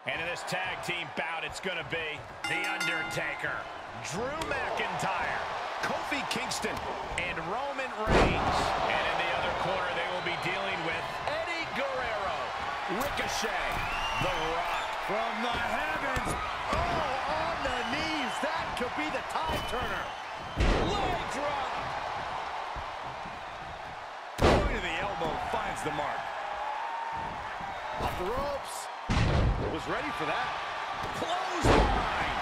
And in this tag team bout, it's going to be The Undertaker, Drew McIntyre, Kofi Kingston, and Roman Reigns. And in the other corner, they will be dealing with Eddie Guerrero, Ricochet, The Rock. From the heavens. Oh, on the knees. That could be the tide turner. Leg drop. Going to the elbow, finds the mark. Off the ropes. Was ready for that. Clothesline.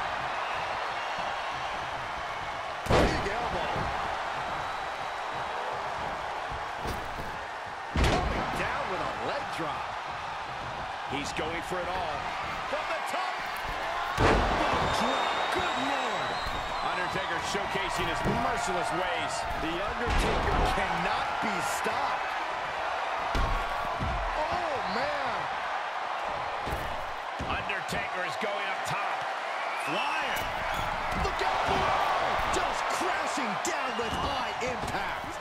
Big elbow. Coming down with a leg drop. He's going for it all. From the top. Elbow drop. Good Lord. Undertaker showcasing his merciless ways. The Undertaker cannot be stopped. Oh, man. Undertaker is going up top. Flying. Look out below. Just crashing down with high impact.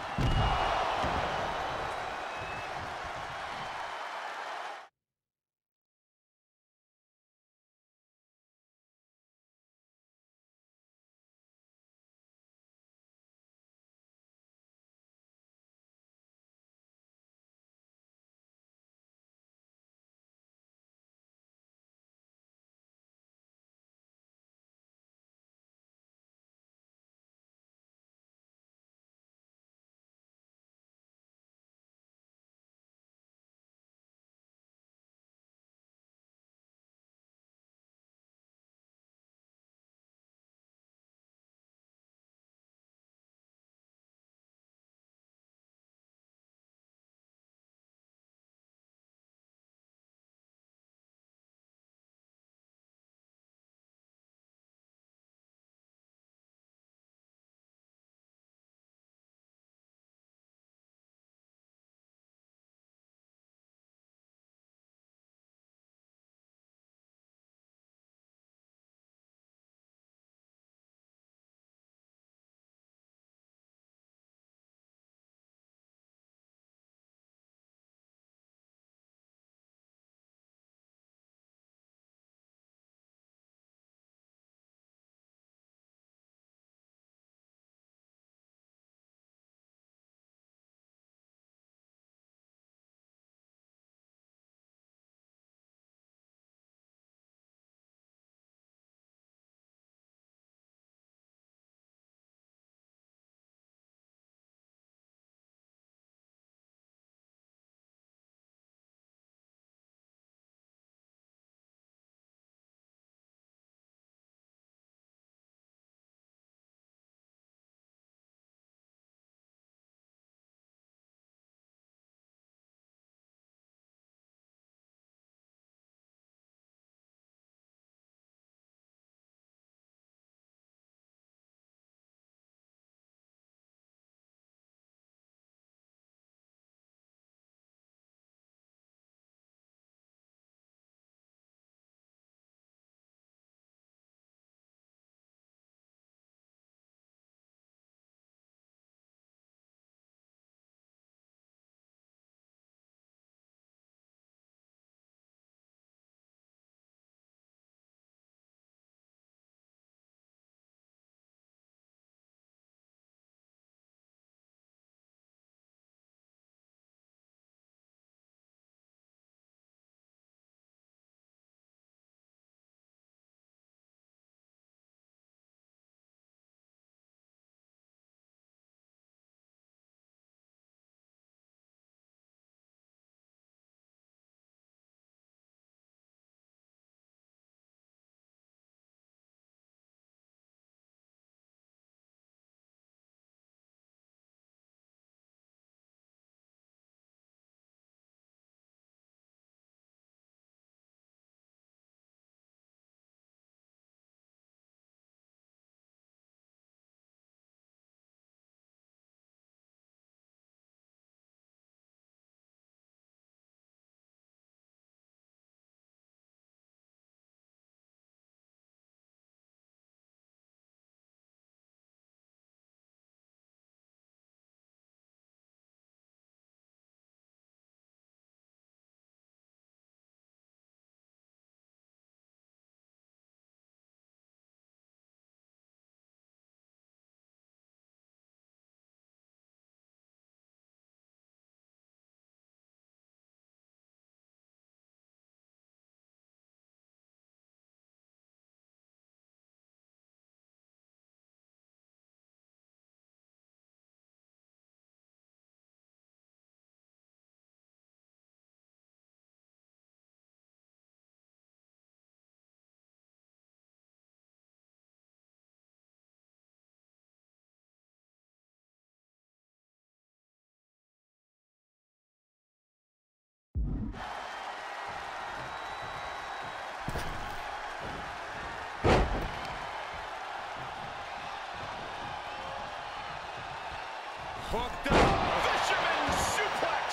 Hooked up. Fisherman suplex.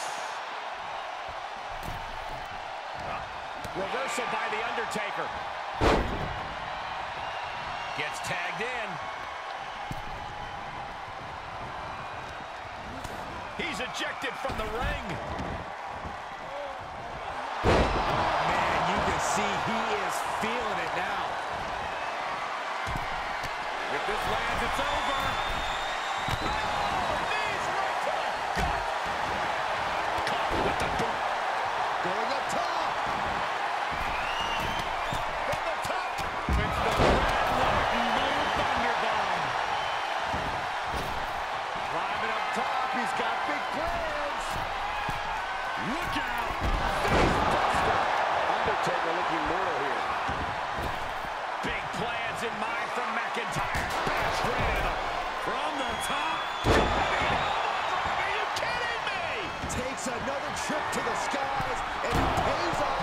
Reversal by The Undertaker. Gets tagged in. He's ejected from the ring. Oh, man, you can see he is feeling it now. If this lands, it's over. Oh, knees right to the gut. Caught with the boot. Going up top. From the top. It's the red light blue Thunderdome. Climbing up top, he's got big plans. Look out. Facebuster. Undertaker looking mortal here. Big plans in mind from McIntyre. Bash right into them. From the top. Are you kidding me? Takes another trip to the skies, and he pays off.